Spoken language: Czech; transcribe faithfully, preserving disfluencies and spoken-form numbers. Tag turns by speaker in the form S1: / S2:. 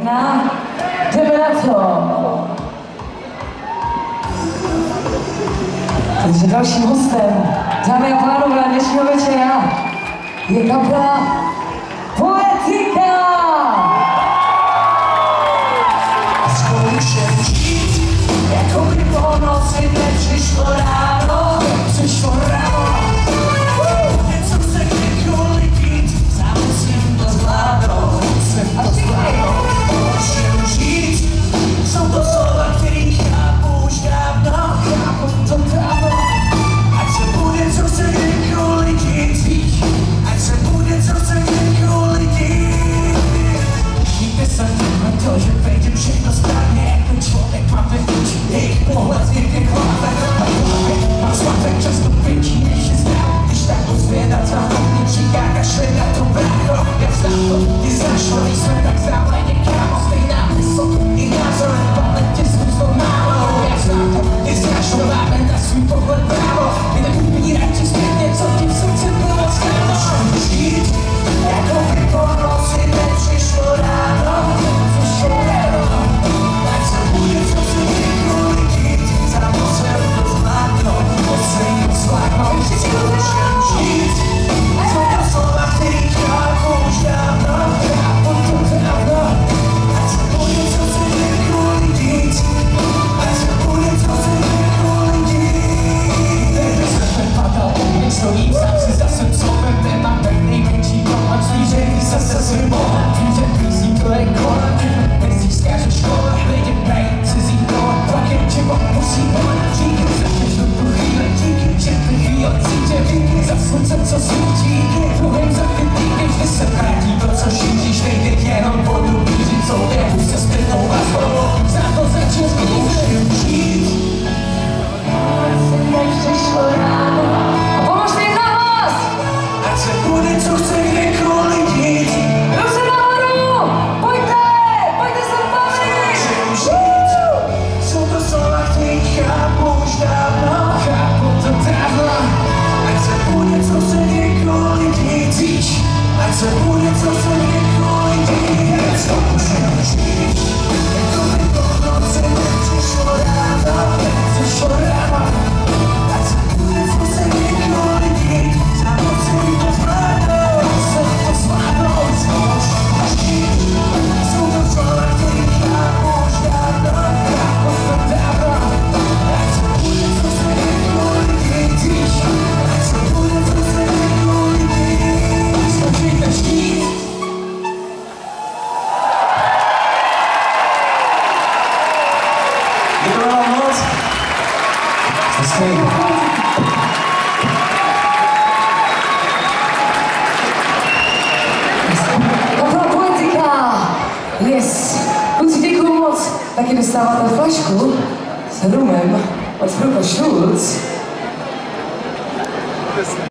S1: Na, jdeme na to. Takže dalším hostem, dámy a pánové, dnešního večera je kapela Poetika!
S2: Zkouším žít, jako by po noci nepřišlo ráno, přišlo ráno. Něco se kdykoliv dít, sám musím to zvládnout, musím to zvládnout. Zkouším žít, jsou to slova, který chápu už dávno, chápu to dávno. Ať se bude, co se kdykoliv dít, ať se bude, co se kdykoliv dít. Nikdy jsem neměl to, že vejdem všechno správně, jak ten člověk má ten oči, jejich pohled z někde chlápe a hlavě. Mám svatek často větší, než je znám, když tak pozvědat za hodně říká, kašle na to brácho. Já znám to, ty znáš to, nejsme tak záleně, kámo, stejná mysl, i názorem, paletě zůstou málo. Já znám to, ty znáš to, máme na svůj pohled právo, my neupírat ti zpětně, co ti v srdci bylo skámo. Žít, jako by po noci nepřišlo ráno, přišlo ráno. Ať se bude, co se kdykoliv dít, sám musím to zvládnout, musím to zvládnout. Zkouším žít, jsou to slova, který chápu už dávno, chápu to dávno. Ať se bude, co se kdykoliv dít, ať se bude, co se kdykoliv dít. Tehdy jsem nepadal, když stojím sám si za svým slovem, nemám tak nejmenší problém s líření se se svým bohem. Vím, že písní to je kolem, ty myslíš skáže škola, lidi mají cizí kola, pak jen život musí volat. Díky za každou tu chvíli, díky, že ty chvíle cítě, díky za slunce, co svítí, druhým za ty díky, vždy se vrátí to, co šíříš, nejde jenom vodu, víří, co věhu se zpětnou a zvolou, za to začít zkouším žít. Nepřišlo ráno.
S1: A pomožte jim na hlas!
S2: Ať se bude, co chce kdykoliv dít.
S1: Ruce nahoru! Pojďte! Pojďte se bavit!
S2: Zkouším žít, jsou to slova, který chápu už dávno, chápu to dávno. Ať se bude, co se kdykoliv dít, ať se bude, co se kdykoliv dít. Zkouším žít, jako by po noci nepřišlo ráno, nepřišlo ráno. Ať se bude, co se kdykoliv dít, sám musím to zvládnout, musím to zvládnout. Zkouším žít, jsou to slova, který chápu už dávno, chápu to dávno. Ať se bude, co se kdykoliv dít, ať se bude, co se kdykoliv dít. Zkoušejte žít. Děkuji vám moc. Hezký.
S1: Kapela Poetika! Yes! Kluci, děkuju moc. Taky dostáváte flašku s rumem od Fruko Schulz.